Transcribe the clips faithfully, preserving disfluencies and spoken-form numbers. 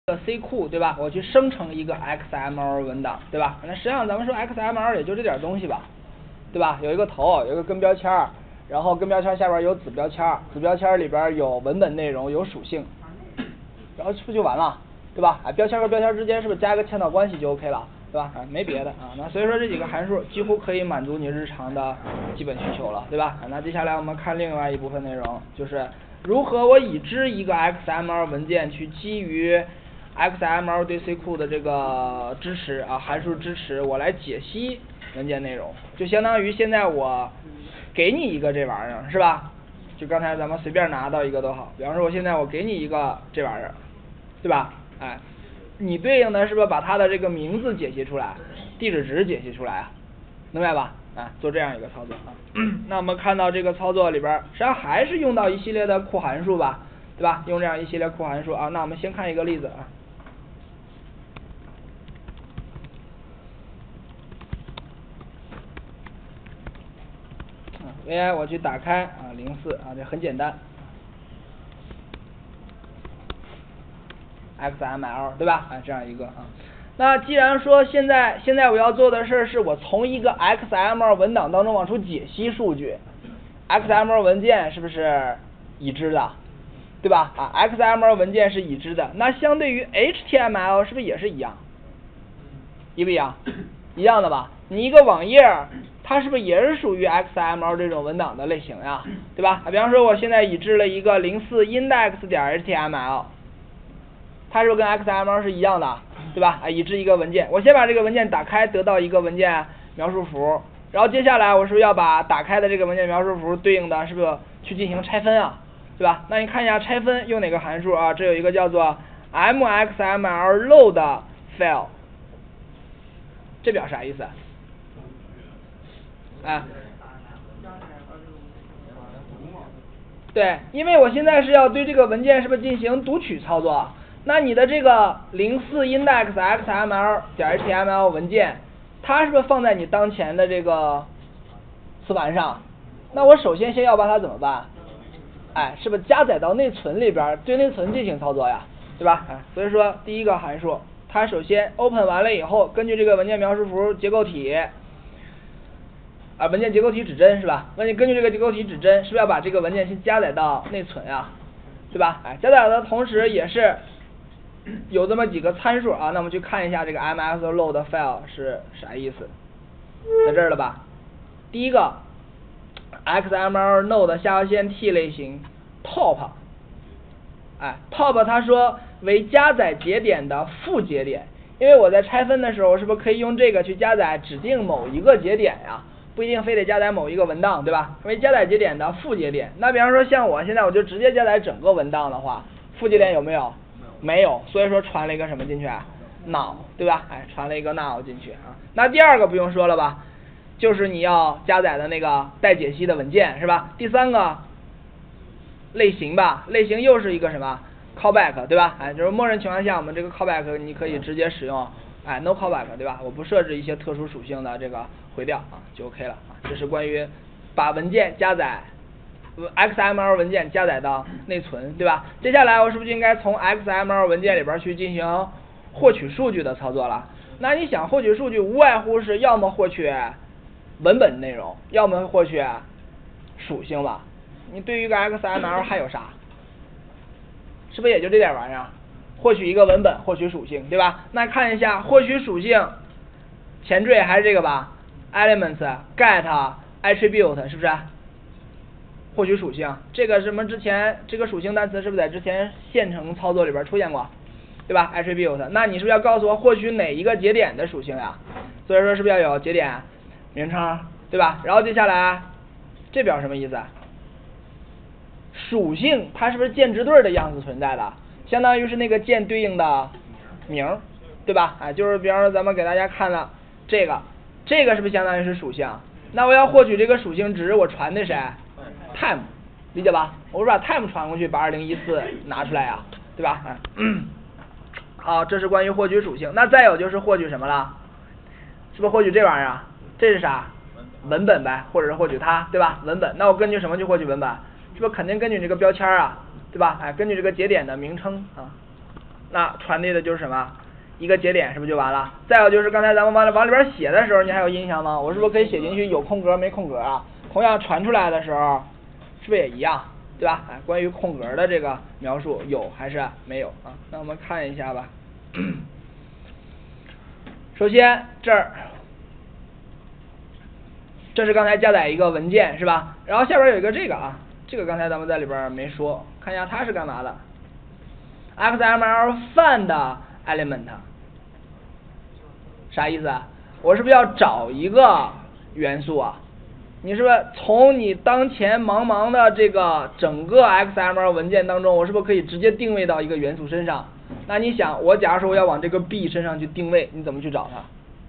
个 C 库，对吧？我去生成一个 X M L 文档，对吧？那实际上咱们说 X M L 也就这点东西吧，对吧？有一个头，有一个根标签，然后根标签下边有子标签，子标签里边有文本内容，有属性，然后是不是就完了，对吧？啊，标签和标签之间是不是加一个嵌套关系就 OK 了，对吧？啊，没别的啊。那所以说这几个函数几乎可以满足你日常的基本需求了，对吧？啊，那接下来我们看另外一部分内容，就是如何我已知一个 X M L 文件去基于X M L 对 C 库的这个支持啊，函数支持，我来解析文件内容，就相当于现在我给你一个这玩意儿，是吧？就刚才咱们随便拿到一个都好，比方说我现在我给你一个这玩意儿，对吧？哎，你对应的是不是把它的这个名字解析出来，地址值解析出来啊？明白吧？啊，做这样一个操作啊。那我们看到这个操作里边，实际上还是用到一系列的库函数吧，对吧？用这样一系列库函数啊。那我们先看一个例子啊。V I 我去打开啊零四啊，这很简单 ，X M L 对吧？啊，这样一个啊。那既然说现在现在我要做的事儿是我从一个 X M L 文档当中往出解析数据 ，X M L 文件是不是已知的，对吧？啊 ，X M L 文件是已知的，那相对于 H T M L 是不是也是一样？一不一样？一样的吧？你一个网页，它是不是也是属于 X M L 这种文档的类型呀？对吧？啊，比方说我现在已知了一个零四 index 点 H T M L， 它是不是跟 X M L 是一样的？对吧？啊，已知一个文件，我先把这个文件打开，得到一个文件描述符，然后接下来我是不是要把打开的这个文件描述符对应的是不是去进行拆分啊？对吧？那你看一下拆分用哪个函数啊？这有一个叫做 M X M L load file。这表啥意思？啊，对，因为我现在是要对这个文件是不是进行读取操作？那你的这个零四 index X M L 点 H T M L 文件，它是不是放在你当前的这个磁盘上？那我首先先要把它怎么办？哎，是不是加载到内存里边，对内存进行操作呀？对吧？哎，所以说第一个函数。它首先 open 完了以后，根据这个文件描述符结构体，啊，文件结构体指针是吧？文件根据这个结构体指针，是不是要把这个文件先加载到内存啊？对吧？哎，加载的同时也是有这么几个参数啊。那我们去看一下这个 M X load file 是啥意思，在这儿了吧？第一个 X M L node 下划线 T 类型 top， 哎 top 它说为加载节点的副节点，因为我在拆分的时候，是不是可以用这个去加载指定某一个节点呀？不一定非得加载某一个文档，对吧？为加载节点的副节点。那比方说像我现在我就直接加载整个文档的话，副节点有没有？没有，所以说传了一个什么进去？null， 对吧？哎，传了一个 null 进去啊。那第二个不用说了吧，就是你要加载的那个待解析的文件，是吧？第三个类型吧，类型又是一个什么？ callback 对吧？哎，就是默认情况下，我们这个 callback 你可以直接使用，哎 no callback 对吧？我不设置一些特殊属性的这个回调啊，就 OK 了啊。这是关于把文件加载 X M L 文件加载到内存，对吧？接下来我是不是就应该从 X M L 文件里边去进行获取数据的操作了？那你想获取数据，无外乎是要么获取文本内容，要么获取属性吧？你对于一个 X M L 还有啥？是不是也就这点玩意儿？获取一个文本，获取属性，对吧？那看一下获取属性，前缀还是这个吧 ，elements get attribute 是不是？获取属性，这个什么之前这个属性单词是不是在之前线程操作里边出现过，对吧 ？attribute， 那你是不是要告诉我获取哪一个节点的属性呀？所以说是不是要有节点名称，对吧？然后接下来这表什么意思？属性它是不是键值对的样子存在的？相当于是那个键对应的名，对吧？哎，就是比方说咱们给大家看了这个，这个是不是相当于是属性？那我要获取这个属性值，我传的谁 ？time， 理解吧？我是把 time 传过去，把二零一四拿出来呀，对吧？哎，嗯，好，这是关于获取属性。那再有就是获取什么了？是不是获取这玩意儿？这是啥？文本呗，或者是获取它，对吧？文本。那我根据什么去获取文本？是不是肯定根据这个标签啊，对吧？哎，根据这个节点的名称啊， 那传递的就是什么？一个节点是不是就完了？再有就是刚才咱们往往里边写的时候，你还有印象吗？我是不是可以写进去有空格没空格啊？同样传出来的时候，是不是也一样？对吧？哎，关于空格的这个描述有还是没有啊？那我们看一下吧。首先这儿，这是刚才加载一个文件是吧？然后下边有一个这个啊，这个刚才咱们在里边没说，看一下它是干嘛的 ？X M L find element 啥意思啊？我是不是要找一个元素啊？你是不是从你当前茫茫的这个整个 X M L 文件当中，我是不是可以直接定位到一个元素身上？那你想，我假如说我要往这个 B 身上去定位，你怎么去找它？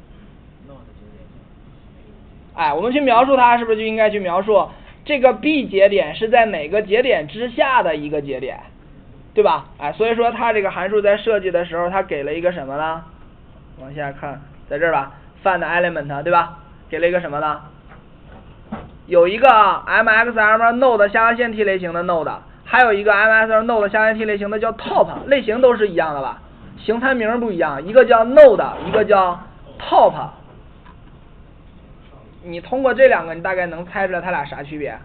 哎，我们去描述它，是不是就应该去描述这个 B 节点是在哪个节点之下的一个节点，对吧？哎，所以说它这个函数在设计的时候，它给了一个什么呢？往下看，在这儿吧 ，find element 对吧？给了一个什么呢？有一个 M X M L node 下划线 T 类型的 node， 还有一个 M X M L node 下划线 T 类型的叫 top， 类型都是一样的吧？形参名不一样，一个叫 node， 一个叫 top。你通过这两个，你大概能猜出来它俩啥区别？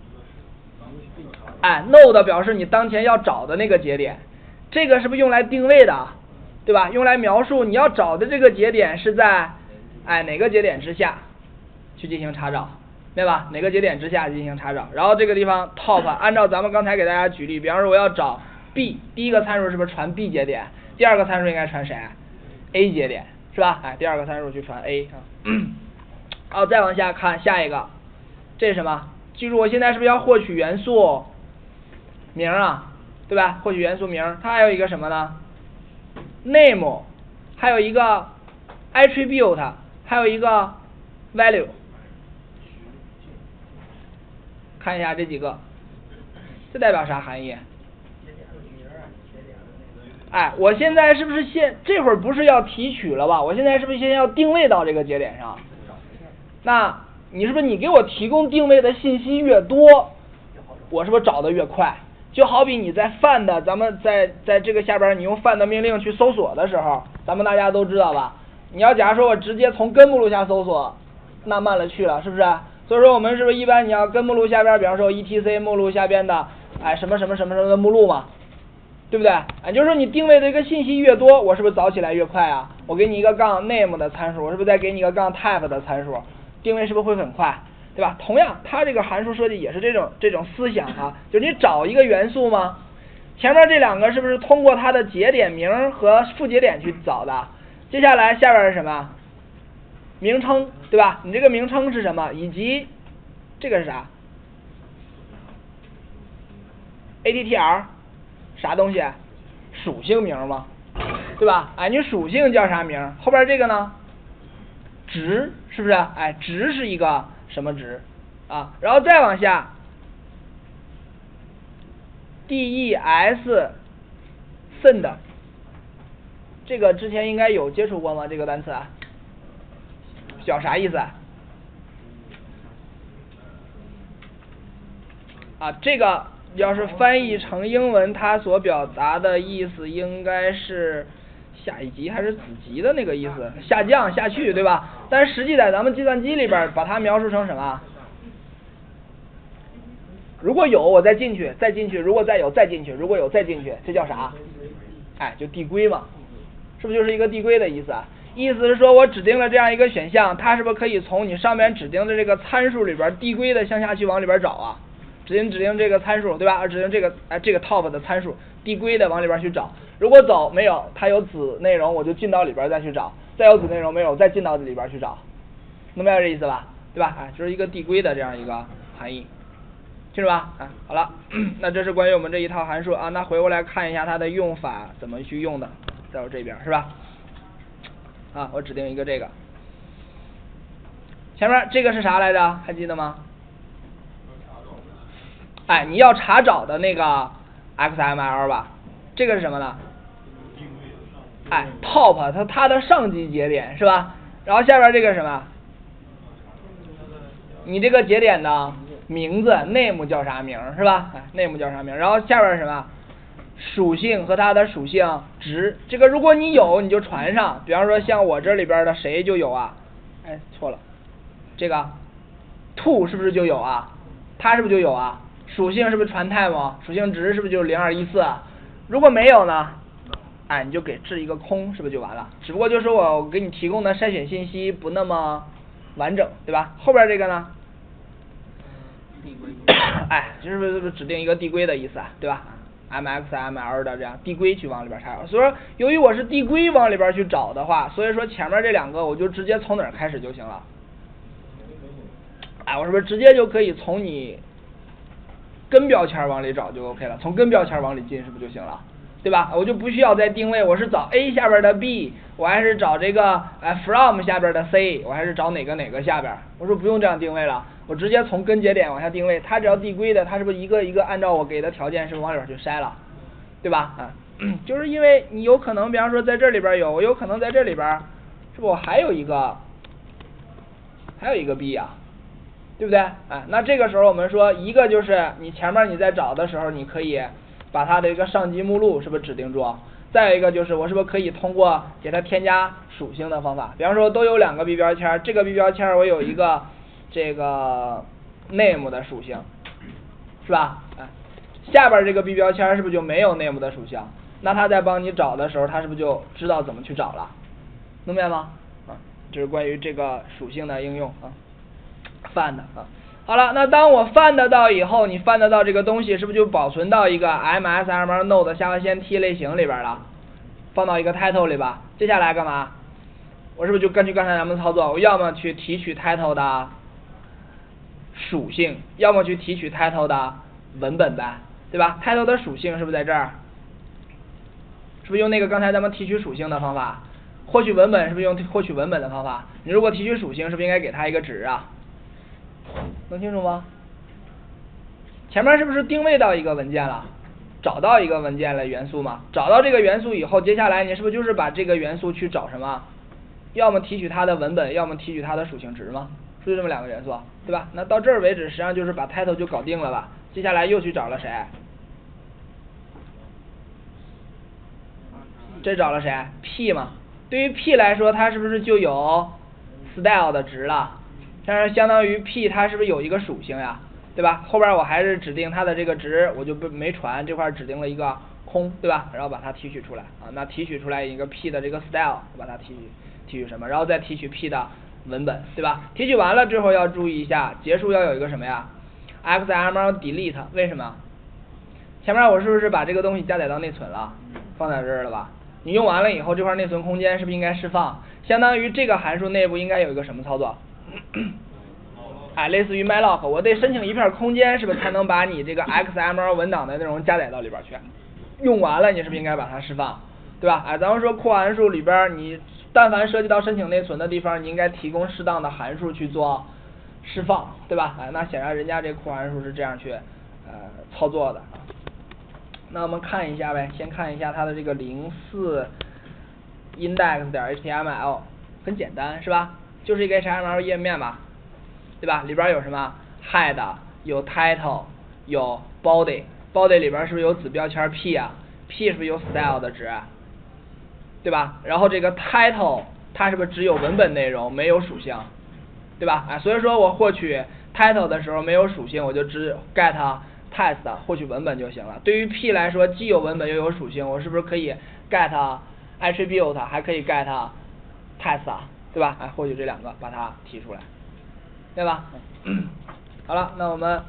哎 ，node 表示你当前要找的那个节点，这个是不是用来定位的，对吧？用来描述你要找的这个节点是在哎哪个节点之下去进行查找。对吧？哪个节点之下进行查找？然后这个地方 top， 按照咱们刚才给大家举例，比方说我要找 B， 第一个参数是不是传 B 节点？第二个参数应该传谁 ？A 节点是吧？哎，第二个参数去传 A 啊。然后再往下看下一个，这是什么？记住我现在是不是要获取元素名啊？对吧？获取元素名，它还有一个什么呢 ？name， 还有一个 attribute， 还有一个 value。看一下这几个，这代表啥含义？哎，我现在是不是先这会儿不是要提取了吧？我现在是不是先要定位到这个节点上？那你是不是你给我提供定位的信息越多，我是不是找的越快？就好比你在 find， 咱们在在这个下边你用 find 命令去搜索的时候，咱们大家都知道吧？你要假如说我直接从根目录下搜索，那慢了去了，是不是？所以说我们是不是一般你要根目录下边，比方说 E T C 目录下边的哎什么什么什么什么的目录嘛，对不对？哎，就是说你定位的一个信息越多，我是不是找起来越快啊？我给你一个杠 name 的参数，我是不是再给你一个杠 type 的参数，定位是不是会很快？对吧？同样，它这个函数设计也是这种这种思想啊，就是你找一个元素嘛，前面这两个是不是通过它的节点名和副节点去找的？接下来下边是什么？名称，对吧？你这个名称是什么？以及这个是啥 ？A T T R 啥东西？属性名嘛，对吧？哎，你属性叫啥名？后边这个呢？值是不是？哎，值是一个什么值啊？然后再往下 ，D E S send 这个之前应该有接触过吗？这个单词啊？表啥意思啊？啊，这个要是翻译成英文，它所表达的意思应该是下一级还是子级的那个意思，下降下去，对吧？但是实际在咱们计算机里边，把它描述成什么？如果有我再进去，再进去；如果再有再进去；如果有再进去，这叫啥？哎，就递归嘛，是不是就是一个递归的意思啊？意思是说我指定了这样一个选项，它是不是可以从你上面指定的这个参数里边递归的向下去往里边找啊？指定指定这个参数，对吧？指定这个哎这个 top 的参数递归的往里边去找。如果走没有，它有子内容，我就进到里边再去找；再有子内容没有，再进到里边去找。能明白这意思吧？对吧？哎，就是一个递归的这样一个含义，清楚吧？啊，好了，那这是关于我们这一套函数啊。那回过来看一下它的用法怎么去用的，在我这边是吧？啊，我指定一个这个，前面这个是啥来着？还记得吗？哎，你要查找的那个 X M L 吧，这个是什么呢？哎 ，top 它它的上级节点是吧？然后下边这个是什么？你这个节点的名字 name 叫啥名是吧？哎 ，name 叫啥名？然后下边是什么？ 属性和它的属性值，这个如果你有你就传上，比方说像我这里边的谁就有啊，哎错了，这个 two 是不是就有啊？它是不是就有啊？属性是不是传 time？ 属性值是不是就是零二一四？如果没有呢？哎，你就给置一个空，是不是就完了？只不过就是我给你提供的筛选信息不那么完整，对吧？后边这个呢？ 递归。 哎，就是不是指定一个递归的意思啊，对吧 ？M X M L 的这样递归去往里边插。所以说，由于我是递归往里边去找的话，所以说前面这两个我就直接从哪儿开始就行了。哎，我是不是直接就可以从你根标签往里找就 OK 了？从根标签往里进是不是就行了？对吧？我就不需要再定位，我是找 A 下边的 B， 我还是找这个呃 from 下边的 C， 我还是找哪个哪个下边？我说不用这样定位了，我直接从根节点往下定位，它只要递归的，它是不是一个一个按照我给的条件是不是往里边去筛了？对吧？啊，就是因为你有可能，比方说在这里边有，我有可能在这里边，是不是我还有一个还有一个 B 啊？对不对？哎，那这个时候我们说，一个就是你前面你在找的时候，你可以把它的一个上级目录是不是指定住？再有一个就是我是不是可以通过给它添加属性的方法，比方说都有两个 B 标签，这个 B 标签我有一个这个 name 的属性，是吧？哎，下边这个 B 标签是不是就没有 name 的属性？那它在帮你找的时候，它是不是就知道怎么去找了？能明白吗？啊，这是关于这个属性的应用啊。find 啊，好了，那当我 find 到以后，你 find 到这个东西是不是就保存到一个 M S M L node 下划线 T 类型里边了，放到一个 title 里吧？接下来干嘛？我是不是就根据刚才咱们的操作，我要么去提取 title 的属性，要么去提取 title 的文本呗，对吧 ？title 的属性是不是在这儿？是不是用那个刚才咱们提取属性的方法？获取文本是不是用获取文本的方法？你如果提取属性，是不是应该给它一个值啊？能清楚吗？前面是不是定位到一个文件了，找到一个文件的元素嘛？找到这个元素以后，接下来你是不是就是把这个元素去找什么？要么提取它的文本，要么提取它的属性值嘛？是不是这么两个元素，对吧？那到这儿为止，实际上就是把 title 就搞定了吧？接下来又去找了谁？这找了谁 ？P 嘛？对于 P 来说，它是不是就有 style 的值了？但是相当于 P 它是不是有一个属性呀？对吧？后边我还是指定它的这个值，我就不没传，这块指定了一个空，对吧？然后把它提取出来啊，那提取出来一个 P 的这个 style， 把它提取提取什么？然后再提取 P 的文本，对吧？提取完了之后要注意一下，结束要有一个什么呀 ？X M L delete， 为什么？前面我是不是把这个东西加载到内存了？放在这儿了吧？你用完了以后，这块内存空间是不是应该释放？相当于这个函数内部应该有一个什么操作？哎，类似于 malloc， 我得申请一片空间，是不是才能把你这个 X M L 文档的内容加载到里边去？用完了，你是不是应该把它释放？对吧？哎，咱们说扩函数里边，你但凡涉及到申请内存的地方，你应该提供适当的函数去做释放，对吧？哎，那显然人家这扩函数是这样去呃操作的。那我们看一下呗，先看一下它的这个零四 index 点 H T M L， 很简单是吧？就是一个 H T M L 页面嘛，对吧？里边有什么 head， 有 title， 有 body，body 里边是不是有子标签 P 啊 ？P 是不是有 style 的值？对吧？然后这个 title 它是不是只有文本内容没有属性？对吧？啊，所以说我获取 title 的时候没有属性，我就只 get text 获取文本就行了。对于 P 来说，既有文本又有属性，我是不是可以 get attribute， 还可以 get text， 对吧？哎，获取这两个，把它提出来，对吧？好了，那我们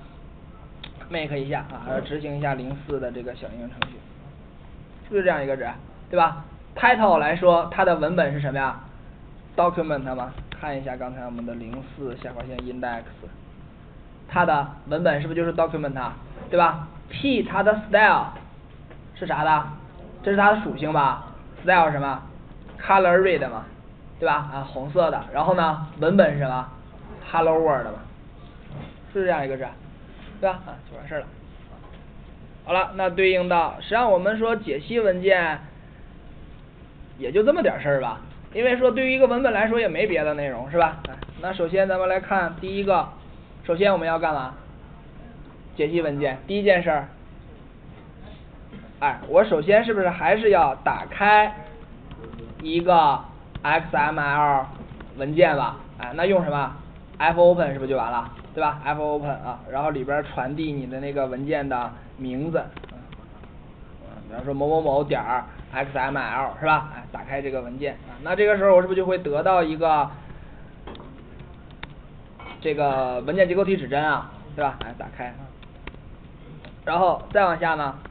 make 一下啊，执行一下零四的这个小应用程序，是不是这样一个值？对吧 ？title 来说，它的文本是什么呀 ？document 嘛，看一下刚才我们的零四下划线 index。它的文本是不是就是 document， 对吧 ？P 它的 style 是啥的？这是它的属性吧 ？style 是什么 ？color red 嘛，对吧？啊，红色的。然后呢，文本是什么 ？hello world 嘛，是不是这样一个值？对吧？啊，就完事了。好了，那对应到，实际上我们说解析文件也就这么点事儿吧，因为说对于一个文本来说也没别的内容，是吧？那首先咱们来看第一个。首先我们要干嘛？解析文件，第一件事儿哎，我首先是不是还是要打开一个 X M L 文件吧？哎，那用什么 fopen 是不是就完了，对吧 ？fopen 啊，然后里边传递你的那个文件的名字，嗯，比方说某某某点儿 X M L 是吧？哎，打开这个文件啊，那这个时候我是不是就会得到一个这个文件结构体指针啊，对吧？哎，打开，然后再往下呢，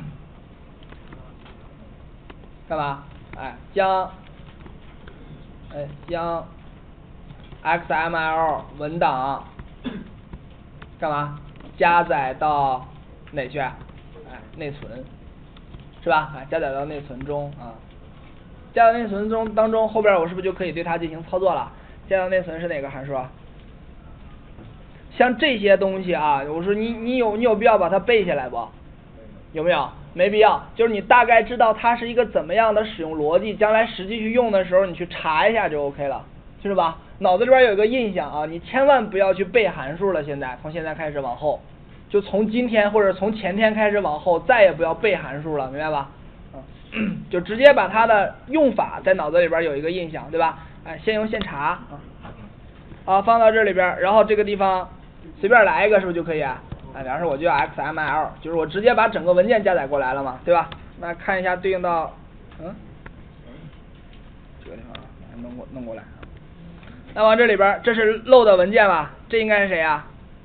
干嘛？哎，将哎将 X M L 文档干嘛？加载到哪去？哎，内存，是吧？哎，加载到内存中啊。加到内存中当中，后边我是不是就可以对它进行操作了？加到内存是哪个函数啊？像这些东西啊，我说你你有你有必要把它背下来不？有没有？没必要，就是你大概知道它是一个怎么样的使用逻辑，将来实际去用的时候，你去查一下就 OK 了，是吧？脑子里边有一个印象啊，你千万不要去背函数了。现在从现在开始往后，就从今天或者从前天开始往后，再也不要背函数了，明白吧？嗯，就直接把它的用法在脑子里边有一个印象，对吧？哎，现用现查啊，啊，放到这里边，然后这个地方随便来一个，是不是就可以啊？哎，比方说我就要 X M L， 就是我直接把整个文件加载过来了嘛，对吧？那看一下对应到，嗯，这个地方弄过弄过来。那往这里边，这是 load 文件吧？这应该是谁呀？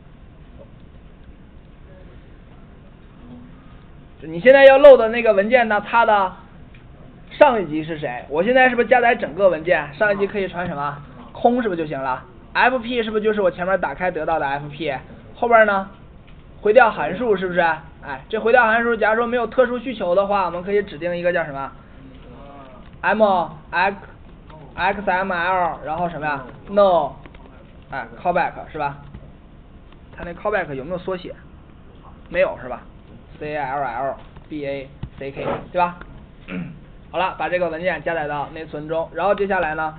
你现在要 load 那个文件呢，它的上一级是谁？我现在是不是加载整个文件？上一级可以传什么？空是不是就行了 ？F P 是不是就是我前面打开得到的 F P？ 后边呢？回调函数是不是？哎，这回调函数，假如说没有特殊需求的话，我们可以指定一个叫什么 ？M X X M L， 然后什么呀 ？No， 哎 ，callback 是吧？它那 callback 有没有缩写？没有是吧 ？C L L B A C K 对吧？好了，把这个文件加载到内存中，然后接下来呢？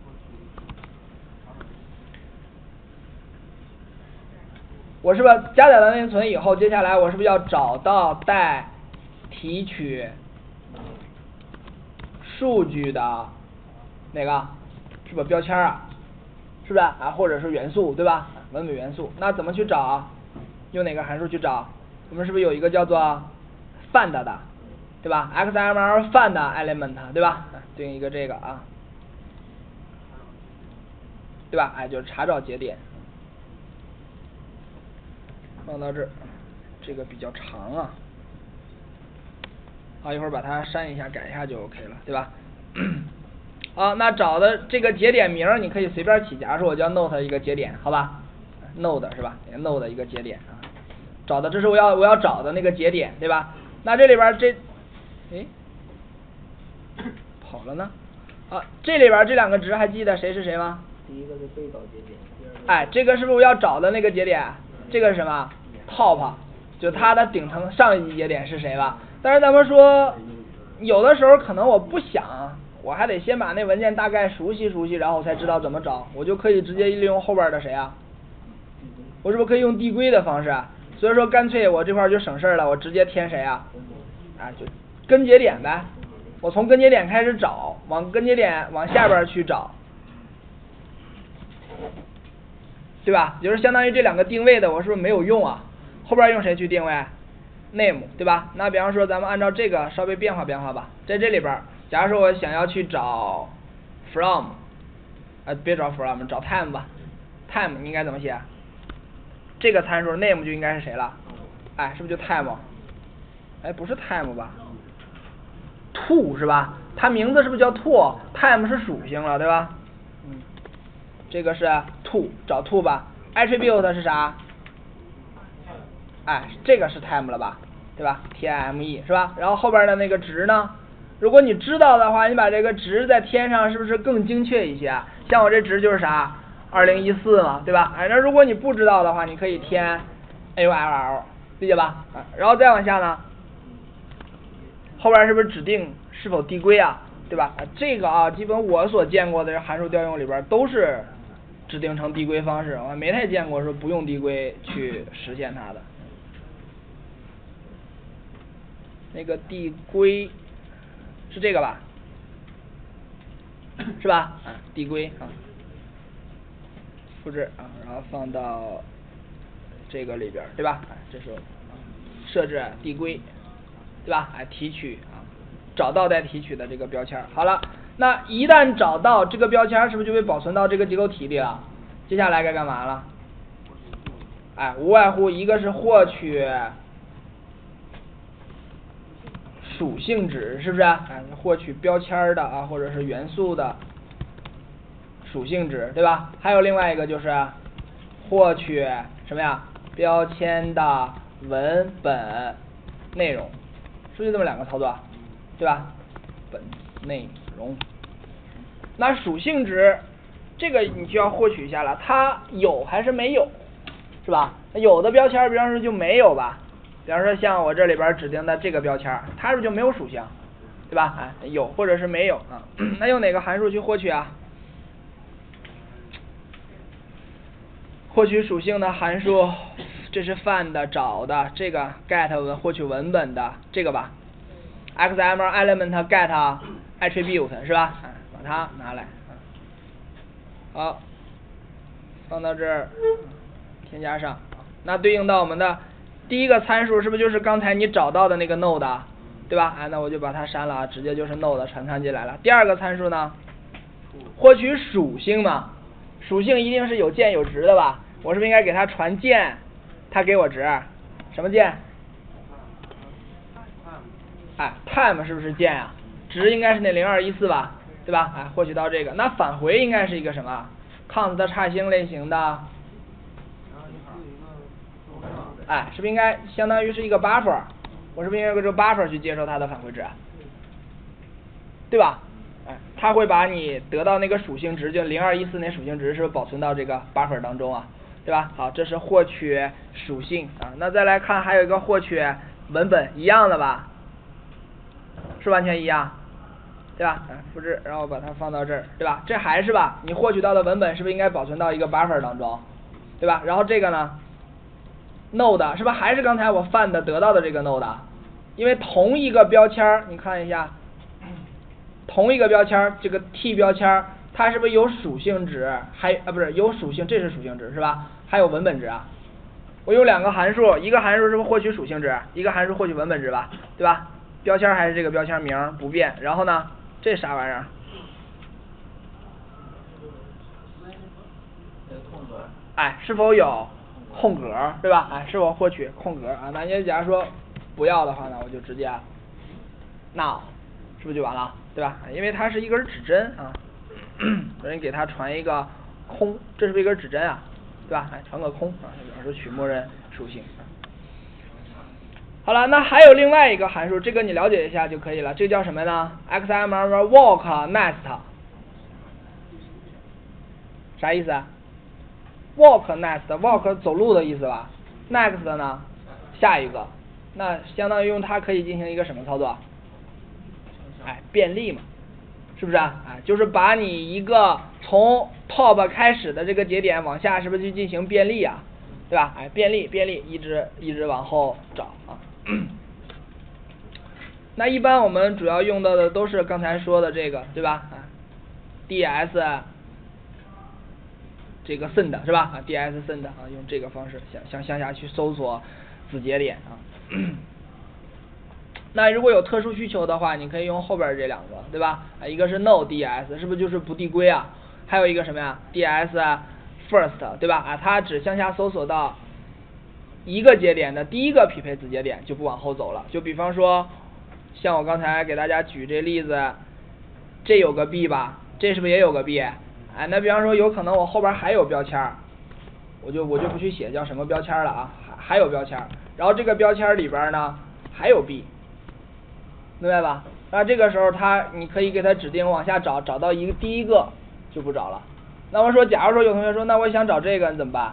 我是不是加载了内存以后，接下来我是不是要找到带提取数据的哪个？是不是标签啊？是不是啊？或者是元素，对吧？文本元素，那怎么去找？用哪个函数去找？我们是不是有一个叫做 find 的，对吧 ？X M L find element， 对吧？对应一个这个啊，对吧？哎，就是查找节点。放到这儿，这个比较长啊，好，一会儿把它删一下改一下就 OK 了，对吧？好，那找的这个节点名你可以随便起，假如说我叫 node 一个节点，好吧 ？node 是吧 ？node 一个节点啊，找的这是我要我要找的那个节点，对吧？那这里边这，哎，跑了呢？啊，这里边这两个值还记得谁是谁吗？ 第一个是被导节点，第二个哎，这个是不是我要找的那个节点？这个是什么 ？top， 就它的顶层上一级节点是谁吧？但是咱们说，有的时候可能我不想，我还得先把那文件大概熟悉熟悉，然后才知道怎么找，我就可以直接利用后边的谁啊？我是不是可以用递归的方式？所以说干脆我这块就省事了，我直接填谁啊？啊，就根节点呗。我从根节点开始找，往根节点往下边去找。对吧？就是相当于这两个定位的，我是不是没有用啊？后边用谁去定位 ？name， 对吧？那比方说咱们按照这个稍微变化变化吧，在这里边，假如说我想要去找 from， 呃，别找 from， 找 time 吧 ，time 应该怎么写？这个参数 name 就应该是谁了？哎，是不是就 time？ 哎，不是 time 吧 ？to 是吧？它名字是不是叫 to？time 是属性了，对吧？嗯。这个是 to 找 to 吧 ，attribute 是啥？哎，这个是 time 了吧，对吧 ？T I M E 是吧？然后后边的那个值呢？如果你知道的话，你把这个值再添上，是不是更精确一些？像我这值就是啥？二零一四嘛，对吧？哎，那如果你不知道的话，你可以添 A U L L， 理解吧？啊，然后再往下呢，后边是不是指定是否递归啊？对吧？啊，这个啊，基本我所见过的函数调用里边都是指定成递归方式，我还没太见过说不用递归去实现它的。 那个递归是这个吧？是吧？啊，递归啊，复制啊，然后放到这个里边，对吧？啊，这时候设置递归，对吧？哎，提取啊，找到待提取的这个标签。好了，那一旦找到这个标签，是不是就被保存到这个结构体里了？接下来该干嘛了？哎，无外乎一个是获取属性值，是不是？哎，获取标签的啊，或者是元素的属性值，对吧？还有另外一个就是获取什么呀？标签的文本内容，是不是这么两个操作？对吧？本内容。那属性值这个你就要获取一下了，它有还是没有？是吧？有的标签，比方说就没有吧，比方说像我这里边指定的这个标签，它是不是就没有属性，对吧？哎，有或者是没有啊？那用哪个函数去获取啊？获取属性的函数，这是 find 找的，这个 get 文获取文本的这个吧 ，X M L element get attribute 是吧？把它拿来，好，放到这儿。添加上，那对应到我们的第一个参数是不是就是刚才你找到的那个 node， 对吧？哎，那我就把它删了，直接就是 node 传参进来了。第二个参数呢，获取属性嘛，属性一定是有键有值的吧？我是不是应该给它传键，它给我值，什么键？哎 ，time 是不是键啊？值应该是那零二一四吧，对吧？哎，获取到这个，那返回应该是一个什么 ？const 的差星类型的。哎，是不是应该相当于是一个 buffer？ 我是不是应该用这个 buffer 去接受它的返回值，对吧？哎，它会把你得到那个属性值，就零二一四那属性值，是不是保存到这个 buffer 当中啊？对吧？好，这是获取属性啊。那再来看还有一个获取文本，一样的吧？是完全一样，对吧？哎，复制，然后把它放到这儿，对吧？这还是吧？你获取到的文本是不是应该保存到一个 buffer 当中，对吧？然后这个呢？ node 是吧？还是刚才我 find 得到的这个 node， 因为同一个标签，你看一下，同一个标签，这个 t 标签，它是不是有属性值？还啊不是有属性，这是属性值是吧？还有文本值啊。我有两个函数，一个函数是不是获取属性值，一个函数获取文本值吧，对吧？标签还是这个标签名不变，然后呢，这啥玩意儿？哎，是否有？ 空格对吧？哎，是否获取空格啊？那你假如说不要的话呢，我就直接 now， 是不是就完了？对吧？因为它是一根指针啊，所以你给它传一个空，这是不是一根指针啊？对吧？哎，传个空啊，比方说取默认属性。好了，那还有另外一个函数，这个你了解一下就可以了。这个叫什么呢 ？X M L walk next， 啥意思啊？ walk next walk 走路的意思吧 ，next 呢下一个，那相当于用它可以进行一个什么操作？哎，便利嘛，是不是啊？哎，就是把你一个从 top 开始的这个节点往下，是不是去进行便利啊？对吧？哎，便利便利，一直一直往后找啊。那一般我们主要用到的都是刚才说的这个，对吧？啊 ，ds。 这个 send 是吧？啊 ，ds send 啊，用这个方式向向向下去搜索子节点啊。那如果有特殊需求的话，你可以用后边这两个，对吧？啊，一个是 no ds， 是不是就是不递归啊？还有一个什么呀 ？ds first， 对吧？啊，它只向下搜索到一个节点的第一个匹配子节点，就不往后走了。就比方说，像我刚才给大家举这例子，这有个 b 吧，这是不是也有个 b？ 哎，那比方说有可能我后边还有标签，我就我就不去写叫什么标签了啊，还还有标签，然后这个标签里边呢还有 b， 明白吧？那这个时候它你可以给它指定往下找，找到一个第一个就不找了。那我说，假如说有同学说，那我想找这个你怎么办？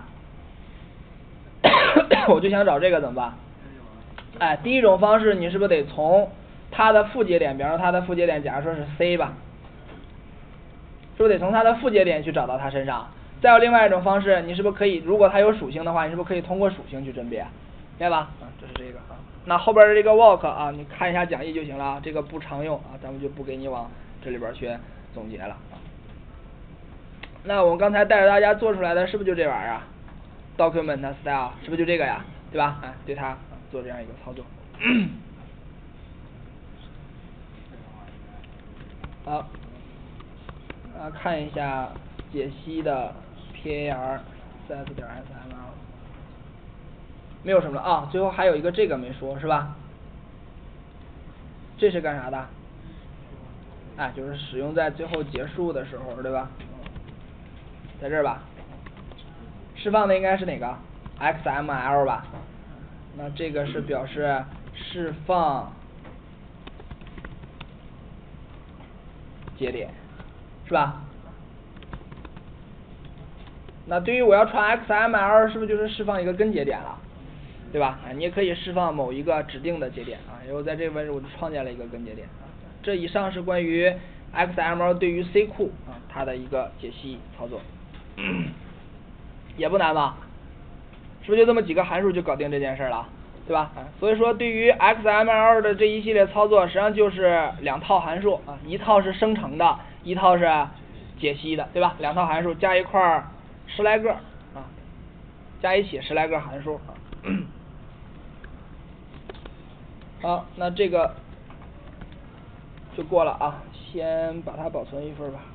我就想找这个怎么办？哎，第一种方式你是不是得从它的副节点，比方说它的副节点，假如说是 C 吧。是不是得从它的副节点去找到它身上？再有另外一种方式，你是不是可以，如果它有属性的话，你是不是可以通过属性去甄别？ 明白吧？啊，这是这个啊。那后边的这个 walk 啊，你看一下讲义就行了，这个不常用啊，咱们就不给你往这里边去总结了啊。那我们刚才带着大家做出来的是不是就这玩意儿啊 ？document style 是不是就这个呀？对吧？哎，对它做这样一个操作。好，啊，看一下解析的 par set 点 sml， 没有什么了啊。最后还有一个这个没说是吧？这是干啥的？哎，就是使用在最后结束的时候，对吧？在这儿吧。释放的应该是哪个 ？X M L 吧。那这个是表示释放节点，是吧？那对于我要传 X M L， 是不是就是释放一个根节点了？对吧？啊，你也可以释放某一个指定的节点啊。然后在这边我就创建了一个根节点啊。这以上是关于 X M L 对于 C 库啊它的一个解析操作，也不难吧？是不是就这么几个函数就搞定这件事了？对吧？啊，所以说对于 X M L 的这一系列操作，实际上就是两套函数啊，一套是生成的，一套是解析的，对吧？两套函数加一块儿十来个啊，加一起十来个函数啊。好，那这个就过了啊，先把它保存一份吧。